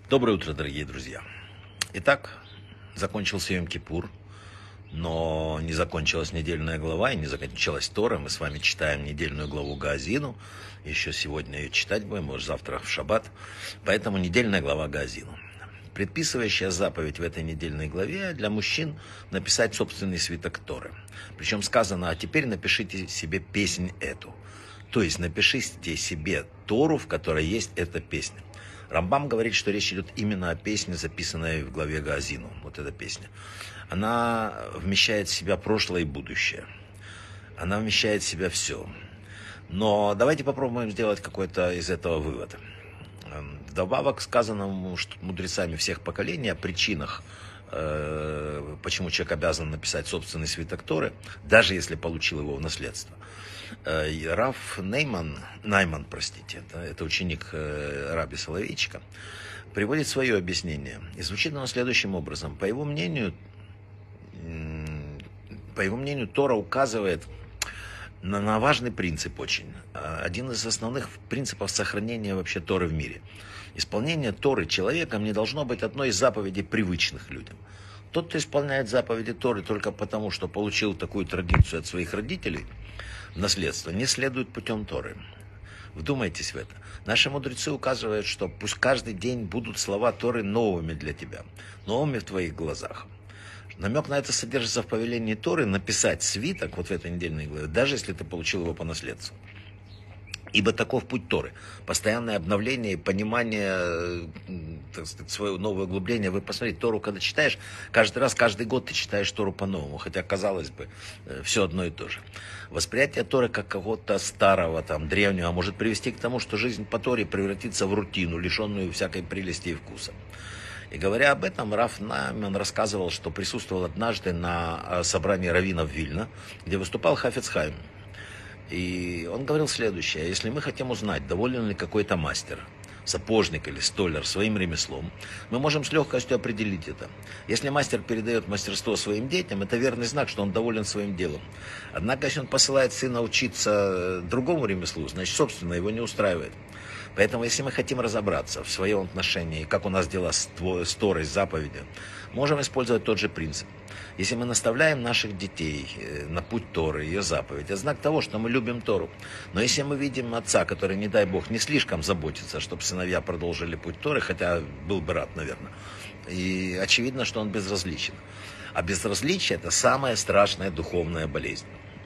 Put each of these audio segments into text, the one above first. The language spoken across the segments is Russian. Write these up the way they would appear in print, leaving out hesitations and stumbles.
Доброе утро, дорогие друзья. Итак, закончился Йом-Кипур, но не закончилась недельная глава и не закончилась Тора. Мы с вами читаем недельную главу Гаазину. Еще сегодня ее читать будем, может завтра в шаббат. Поэтому недельная глава Гаазину. Предписывающая заповедь в этой недельной главе для мужчин написать собственный свиток Торы. Причем сказано: а теперь напишите себе песнь эту. То есть напишите себе Тору, в которой есть эта песня. Рамбам говорит, что речь идет именно о песне, записанной в главе Гаазину. Вот эта песня. Она вмещает в себя прошлое и будущее. Она вмещает в себя все. Но давайте попробуем сделать какой-то из этого вывод. Вдобавок сказано мудрецами всех поколений о причинах, почему человек обязан написать собственный свиток Торы, даже если получил его в наследство. Рав Найман, это ученик Раби Соловейчика, приводит свое объяснение. И звучит оно следующим образом. По его мнению, Тора указывает на важный принцип очень. Один из основных принципов сохранения вообще Торы в мире. Исполнение Торы человеком не должно быть одной из заповедей, привычных людям. Тот, кто исполняет заповеди Торы только потому, что получил такую традицию от своих родителей, наследство, не следует путем Торы. Вдумайтесь в это. Наши мудрецы указывают, что пусть каждый день будут слова Торы новыми для тебя, новыми в твоих глазах. Намек на это содержится в повелении Торы написать свиток вот в этой недельной главе, даже если ты получил его по наследству. Ибо таков путь Торы. Постоянное обновление и понимание, так сказать, своего нового углубления. Вы посмотрите, Тору, когда читаешь, каждый раз, каждый год ты читаешь Тору по-новому. Хотя, казалось бы, все одно и то же. Восприятие Торы как кого-то старого, древнего, может привести к тому, что жизнь по Торе превратится в рутину, лишенную всякой прелести и вкуса. И говоря об этом, Рав Найман рассказывал, что присутствовал однажды на собрании раввинов Вильна, где выступал Хафец Хаим. И он говорил следующее: если мы хотим узнать, доволен ли какой-то мастер, сапожник или столяр своим ремеслом, мы можем с легкостью определить это. Если мастер передает мастерство своим детям, это верный знак, что он доволен своим делом. Однако, если он посылает сына учиться другому ремеслу, значит, собственно, его не устраивает. Поэтому, если мы хотим разобраться в своем отношении, как у нас дела с Торой, с заповедью, можем использовать тот же принцип. Если мы наставляем наших детей на путь Торы, ее заповедь, это знак того, что мы любим Тору. Но если мы видим отца, который, не дай Бог, не слишком заботится, чтобы сыновья продолжили путь Торы, хотя был бы рад, наверное, и очевидно, что он безразличен. А безразличие – это самая страшная духовная болезнь.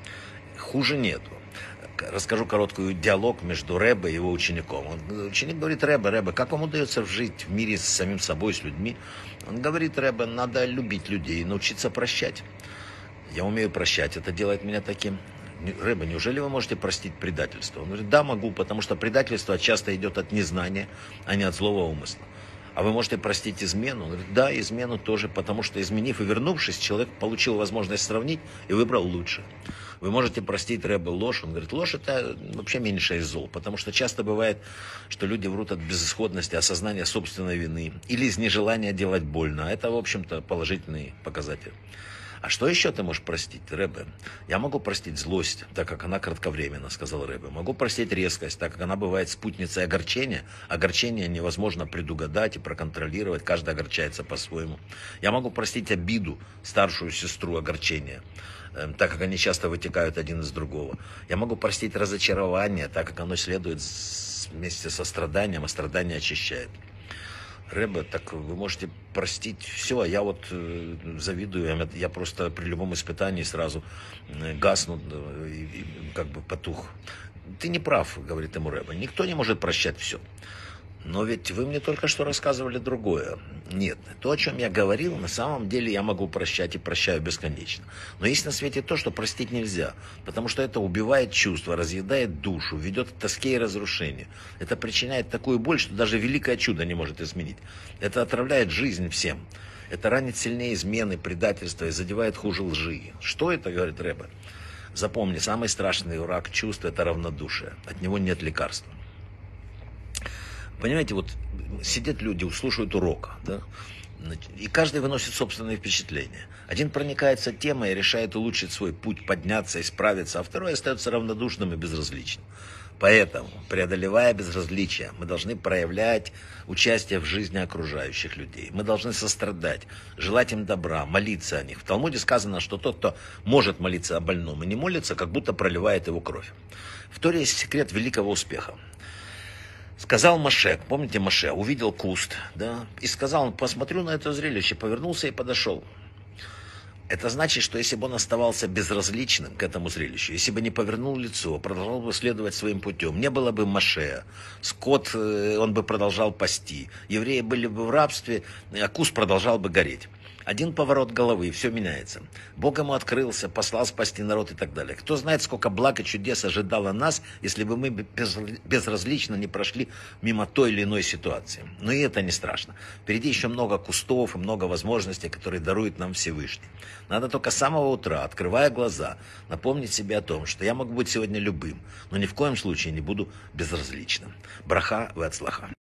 Хуже нету. Расскажу короткий диалог между Ребе и его учеником. Ученик говорит: Ребе, как вам удается жить в мире с самим собой, с людьми? Он говорит: Ребе, надо любить людей и научиться прощать. Я умею прощать, это делает меня таким. Ребе, неужели вы можете простить предательство? Он говорит: да, могу, потому что предательство часто идет от незнания, а не от злого умысла. А вы можете простить измену? Он говорит: да, измену тоже, потому что, изменив и вернувшись, человек получил возможность сравнить и выбрал лучше. Вы можете простить Ребе ложь? Он говорит: ложь — это вообще меньшее из зол, потому что часто бывает, что люди врут от безысходности, осознания собственной вины или из нежелания делать больно. А это, в общем-то, положительный показатель. А что еще ты можешь простить, Ребе? Я могу простить злость, так как она кратковременна, сказал Ребе. Могу простить резкость, так как она бывает спутницей огорчения. Огорчение невозможно предугадать и проконтролировать, каждый огорчается по-своему. Я могу простить обиду, старшую сестру огорчения, так как они часто вытекают один из другого. Я могу простить разочарование, так как оно следует вместе со страданием, а страдание очищает. Ребе, так вы можете простить все, а я вот завидую, я просто при любом испытании сразу гасну и как бы потух. Ты не прав, говорит ему Ребе, никто не может прощать все. Но ведь вы мне только что рассказывали другое. Нет, то, о чем я говорил, на самом деле я могу прощать и прощаю бесконечно. Но есть на свете то, что простить нельзя, потому что это убивает чувства, разъедает душу, ведет к тоске и разрушению. Это причиняет такую боль, что даже великое чудо не может изменить. Это отравляет жизнь всем. Это ранит сильнее измены, предательства и задевает хуже лжи. Что это, говорит Ребе? Запомни, самый страшный враг чувств – это равнодушие. От него нет лекарства. Понимаете, вот сидят люди, слушают урок, да? И каждый выносит собственные впечатления. Один проникается темой и решает улучшить свой путь, подняться, исправиться, а второй остается равнодушным и безразличным. Поэтому, преодолевая безразличие, мы должны проявлять участие в жизни окружающих людей. Мы должны сострадать, желать им добра, молиться о них. В Талмуде сказано, что тот, кто может молиться о больном и не молится, как будто проливает его кровь. В Торе есть секрет великого успеха. Сказал Моше, помните Моше, увидел куст, да, и сказал, он, посмотрю на это зрелище, повернулся и подошел. Это значит, что если бы он оставался безразличным к этому зрелищу, если бы не повернул лицо, продолжал бы следовать своим путем, не было бы Моше, скот он бы продолжал пасти, евреи были бы в рабстве, а куст продолжал бы гореть. Один поворот головы, и все меняется. Бог ему открылся, послал спасти народ и так далее. Кто знает, сколько благ и чудес ожидало нас, если бы мы безразлично не прошли мимо той или иной ситуации. Но и это не страшно. Впереди еще много кустов и много возможностей, которые дарует нам Всевышний. Надо только с самого утра, открывая глаза, напомнить себе о том, что я могу быть сегодня любым, но ни в коем случае не буду безразличным. Браха ве ацлаха.